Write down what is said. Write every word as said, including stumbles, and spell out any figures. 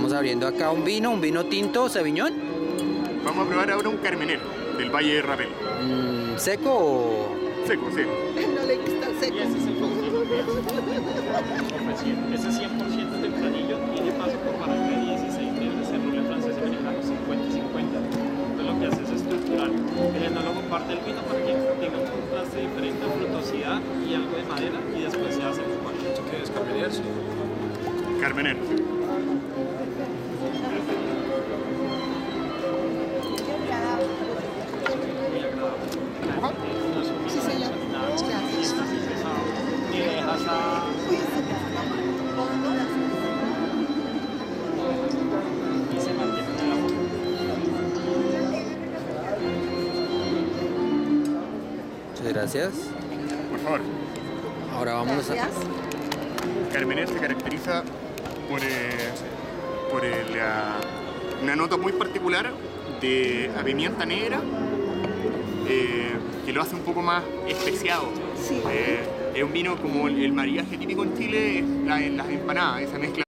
Estamos abriendo acá un vino, un vino tinto, Sauvignon. Vamos a probar ahora un Carmener del Valle de Rapel. Mm, ¿Seco o...? Seco, sí. No le gusta el seco. Ese es el favorito que es. Ese cien por ciento tempranillo tiene paso por barrica de dieciséis de Cerrole francés americano, cincuenta y cincuenta. Entonces lo que hace es estructurar. El enólogo parte el vino para que tenga un contraste diferente de frutosidad y algo de madera y después se hace fumar. ¿Esto qué es? ¿Carmener? Sí. Carmener. Muy agradable. Sí, señor. Gracias. Y le dejas a... y se mantiene en el agua. Muchas gracias. Por favor. Ahora vamos a... Gracias. Carmener se caracteriza por, eh, por el, uh, una nota muy particular de a pimienta negra eh, que lo hace un poco más especiado. Sí. Eh, es un vino como el, el maridaje típico en Chile, es la, las empanadas, esa mezcla.